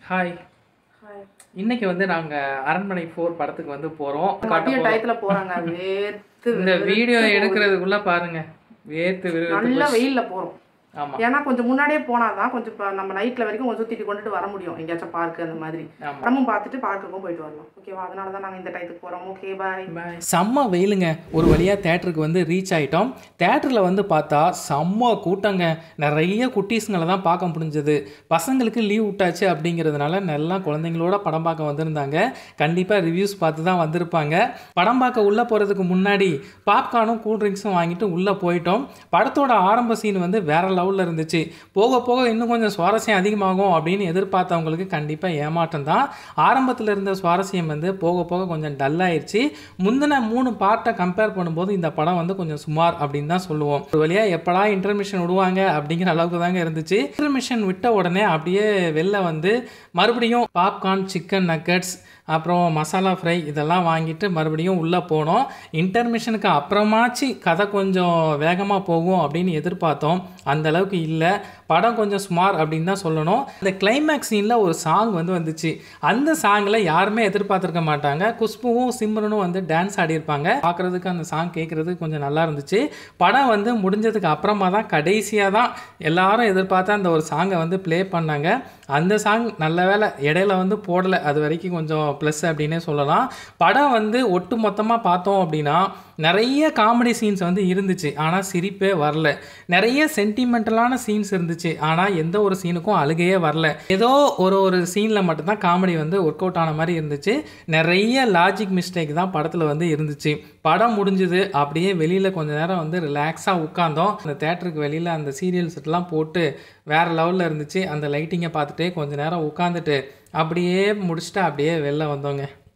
Hi. இன்னைக்கு வந்து நாங்க அரண்மனை 4 படத்துக்கு வந்து போறோம். மதிய டயத்துல போறாங்க. வேர்த்து இந்த வீடியோ எடுக்கிறதுக்குள்ள பாருங்க. வேர்த்து நல்ல வெயில்ல போறோம். ஆமா. ஏன்னா கொஞ்சம் முன்னாடியே போனாதான் கொஞ்சம் நம்ம நைட்ல வரைக்கும் கொஞ்சம் சுத்திட்டு கொண்டுட்டு வர முடியும். எங்கேயாச்சும் பார்க் அந்த மாதிரி படமும் பார்த்துட்டு பார்க்குக்கும் போயிட்டு வரலாம். ஓகேவா? அதனால தான் நாங்கள் இந்த டயத்துக்கு போறோம். Okay bye. செம்ம வெயிலுங்க. ஒரு வழியா தேட்டருக்கு வந்து ரீச் ஆயிட்டோம். தேட்டரில் வந்து பார்த்தா செம்ம கூட்டங்க. நிறைய குட்டீஸுங்களை தான் பார்க்க முடிஞ்சது. பசங்களுக்கு லீவ் விட்டாச்சு அப்படிங்கிறதுனால நல்லா குழந்தைங்களோட படம் பார்க்க வந்திருந்தாங்க. கண்டிப்பாக ரிவ்யூஸ் பார்த்து தான் வந்திருப்பாங்க. படம் பார்க்க உள்ளே போகிறதுக்கு முன்னாடி பாப்கார்னும் கூல்ட்ரிங்க்ஸும் வாங்கிட்டு உள்ளே போயிட்டோம். படத்தோட ஆரம்ப சீன் வந்து வேற லெவலில் இருந்துச்சு. போக போக இன்னும் கொஞ்சம் சுவாரஸ்யம் அதிகமாகும் அப்படின்னு எதிர்பார்த்தவங்களுக்கு கண்டிப்பாக ஏமாற்றம் தான். ஆரம்பத்தில் இருந்த சுவாரஸ்யம் வந்து போக போக கொஞ்சம் டல் ஆயிடுச்சு. முந்தின 3 பார்ட்டை கம்பேர் பண்ணும்போது இந்த படம் வந்து கொஞ்சம் சுமார் அப்படின்னு தான் சொல்லுவோம். ஒரு வழியாக எப்படா இன்டர்மிஷன் விடுவாங்க அப்படிங்கிற அளவுக்கு தாங்க இருந்துச்சு. இன்டர்மிஷன் விட்ட உடனே அப்படியே வெளில வந்து மறுபடியும் பாப்கார்ன், சிக்கன் நக்கட்ஸ், அப்புறம் மசாலா ஃப்ரை இதெல்லாம் வாங்கிட்டு மறுபடியும் உள்ளே போனோம். இன்டர்மிஷனுக்கு அப்புறமாச்சு கதை கொஞ்சம் வேகமாக போகும் அப்படின்னு எதிர்பார்த்தோம். அந்த அளவுக்கு இல்லை. படம் கொஞ்சம் சுமார் அப்படின்னு தான் சொல்லணும். இந்த கிளைமேக்ஸ் சீனில் ஒரு சாங் வந்துச்சு. அந்த சாங்கில் யாருமே எதிர்பார்த்துருக்க மாட்டாங்க. குஷ்புவும் சிம்ரனும் வந்து டான்ஸ் ஆடியிருப்பாங்க. பார்க்குறதுக்கு அந்த சாங் கேட்குறதுக்கு கொஞ்சம் நல்லா இருந்துச்சு. படம் வந்து முடிஞ்சதுக்கு அப்புறமா தான் கடைசியாக தான் எல்லாரும் எதிர்பார்த்தா அந்த ஒரு சாங்கை வந்து ப்ளே பண்ணாங்க. அந்த சாங் நல்ல வேலை இடையில வந்து போடலை. அது வரைக்கும் கொஞ்சம் ப்ளஸ் அப்படின்னே சொல்லலாம். படம் வந்து ஒட்டு மொத்தமாக பார்த்தோம் அப்படின்னா நிறைய காமெடி சீன்ஸ் வந்து இருந்துச்சு. ஆனால் சிரிப்பே வரல. நிறைய சென்டிமெண்டலான சீன்ஸ் இருந்துச்சு. ஆனால் எந்த ஒரு சீனுக்கும் அழுகையே வரல. ஏதோ ஒரு சீனில் மட்டும்தான் காமெடி வந்து ஒர்க் அவுட் ஆன மாதிரி இருந்துச்சு. நிறைய லாஜிக் மிஸ்டேக் தான் படத்தில் வந்து இருந்துச்சு. படம் முடிஞ்சுது. அப்படியே வெளியில் கொஞ்சம் நேரம் வந்து ரிலாக்ஸாக உட்காந்தோம். அந்த தேட்டருக்கு வெளியில் அந்த சீரியல் செட்லாம் போட்டு வேறு லெவலில் இருந்துச்சு. அந்த லைட்டிங்கை பார்த்துட்டு கொஞ்சம் நேரம் உட்காந்துட்டு அப்படியே முடிச்சுட்டு அப்படியே வெளில வந்தோங்க.